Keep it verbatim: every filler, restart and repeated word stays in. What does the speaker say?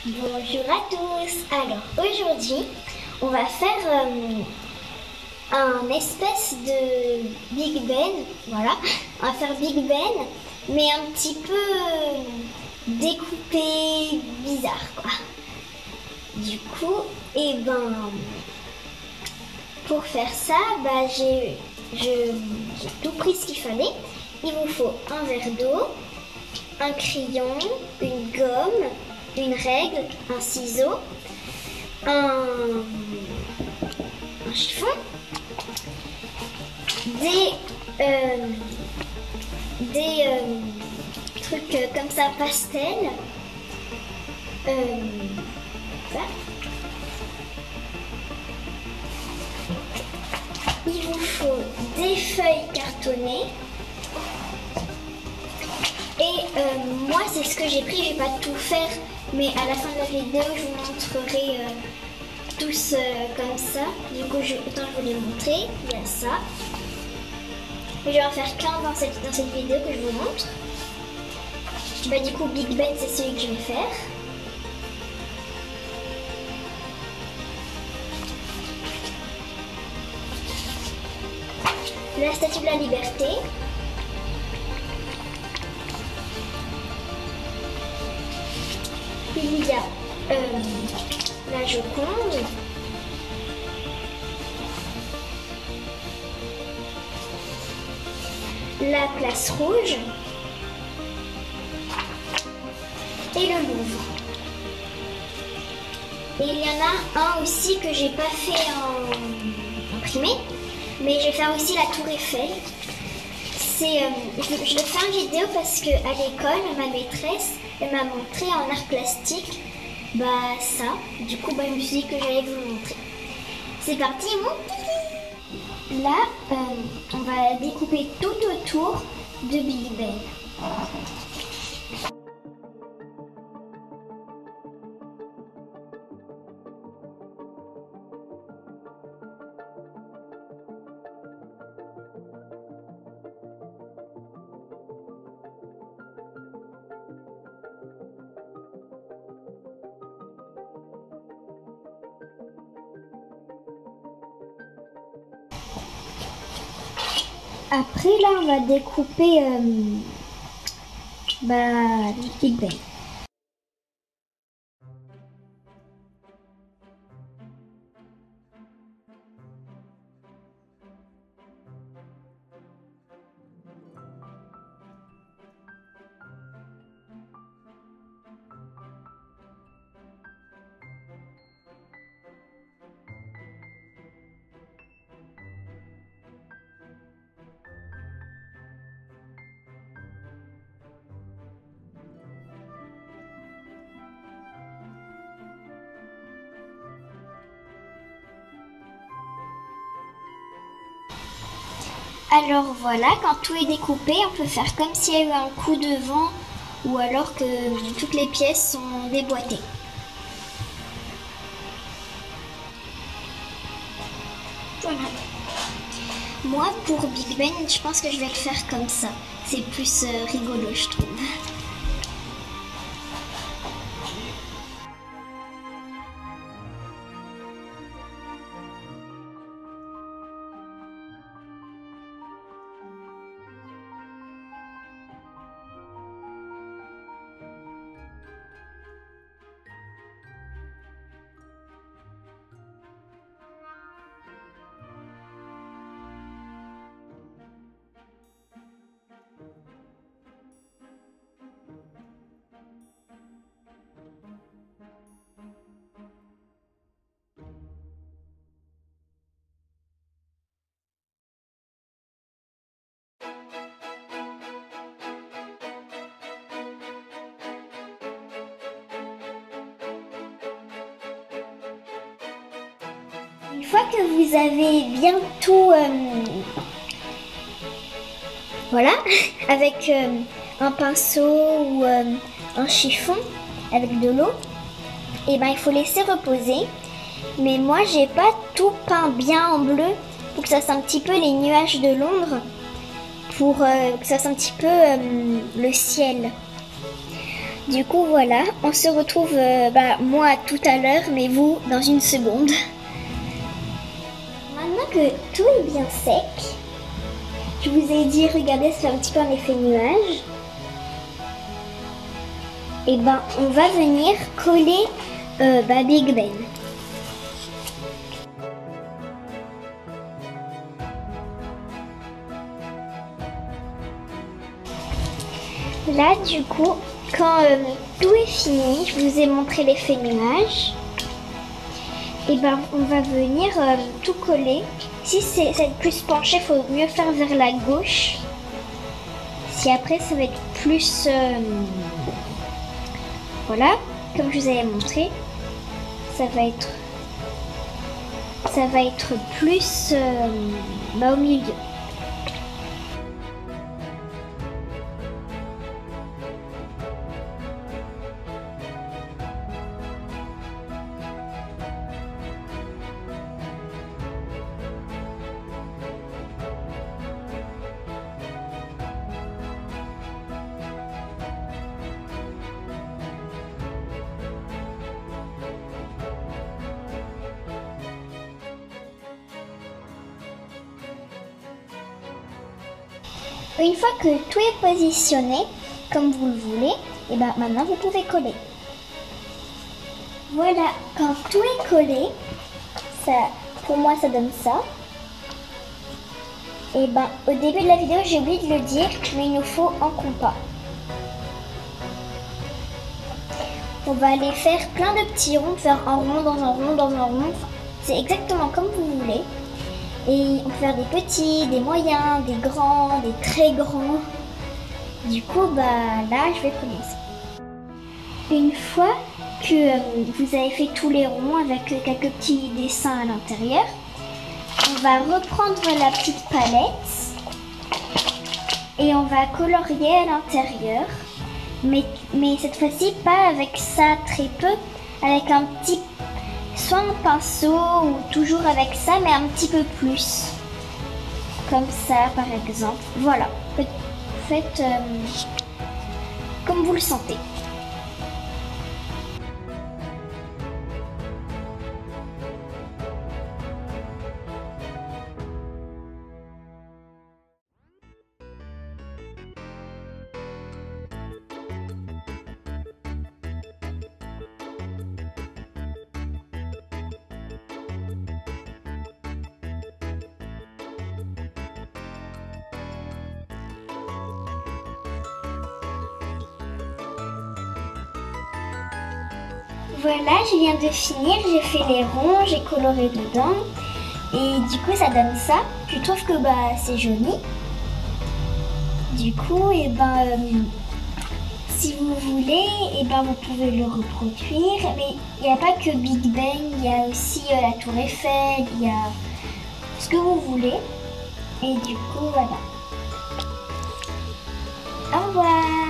Bonjour à tous. Alors aujourd'hui on va faire euh, un espèce de Big Ben. Voilà, on va faire Big Ben mais un petit peu euh, découpé, bizarre quoi. Du coup, et eh ben pour faire ça, bah j'ai j'ai tout pris ce qu'il fallait. Il vous faut un verre d'eau, un crayon, une gomme, une règle, un ciseau, un, un chiffon, des, euh, des euh, trucs comme ça pastel, euh, ça. Il vous faut des feuilles cartonnées. Et euh, moi c'est ce que j'ai pris, je vais pas tout faire, mais à la fin de la vidéo je vous montrerai euh, tous euh, comme ça. Du coup je, autant je vous les montrer, il y a ça. Et je vais en faire qu'un dans cette, dans cette vidéo que je vous montre. Bah, du coup Big Ben c'est celui que je vais faire. La statue de la liberté. Il y a euh, la Joconde, la place rouge et le Louvre. Et il y en a un aussi que j'ai pas fait en imprimé, mais je vais faire aussi la Tour Eiffel. C'est, euh, je, je le fais en vidéo parce que à l'école, ma maîtresse, elle m'a montré en art plastique, bah ça. Du coup, bah, je me suis dit que j'allais vous montrer. C'est parti, mon petit. Là, euh, on va découper tout autour de Big Ben. Après là on va découper euh, bah, Big Ben. Alors voilà, quand tout est découpé, on peut faire comme s'il y a eu un coup de vent ou alors que toutes les pièces sont déboîtées. Voilà. Moi, pour Big Ben, je pense que je vais le faire comme ça. C'est plus euh, rigolo, je trouve. Une fois que vous avez bien tout, euh, voilà, avec euh, un pinceau ou euh, un chiffon avec de l'eau, et ben il faut laisser reposer. Mais moi j'ai pas tout peint bien en bleu pour que ça fasse un petit peu les nuages de Londres, pour euh, que ça fasse un petit peu euh, le ciel. Du coup voilà, on se retrouve euh, bah, moi tout à l'heure, mais vous dans une seconde. Maintenant que tout est bien sec, je vous ai dit, regardez, ça fait un petit peu un effet nuage. Et ben on va venir coller euh, bah, Big Ben. Là du coup, quand euh, tout est fini, je vous ai montré l'effet nuage. Et ben on va venir euh, tout coller. Si c'est plus penché, il faut mieux faire vers la gauche. Si après ça va être plus... Euh, voilà, comme je vous avais montré, ça va être... Ça va être plus euh, bah, au milieu. Une fois que tout est positionné, comme vous le voulez, et ben maintenant vous pouvez coller. Voilà, quand tout est collé, ça, pour moi ça donne ça. Et ben au début de la vidéo j'ai oublié de le dire, mais il nous faut un compas. On va aller faire plein de petits ronds, faire un rond dans un rond dans un rond. C'est exactement comme vous voulez. Et on peut faire des petits, des moyens, des grands, des très grands. Du coup, bah là, je vais commencer. Une fois que euh, vous avez fait tous les ronds avec quelques petits dessins à l'intérieur, on va reprendre la petite palette et on va colorier à l'intérieur. Mais, mais cette fois-ci, pas avec ça très peu, avec un petit... soit un pinceau ou toujours avec ça, mais un petit peu plus. Comme ça, par exemple. Voilà. Faites euh, comme vous le sentez. Voilà, je viens de finir, j'ai fait les ronds, j'ai coloré dedans et du coup ça donne ça. Je trouve que bah c'est joli. Du coup, et ben euh, si vous voulez, et ben vous pouvez le reproduire. Mais il n'y a pas que Big Ben, il y a aussi euh, la Tour Eiffel, il y a ce que vous voulez. Et du coup voilà. Au revoir.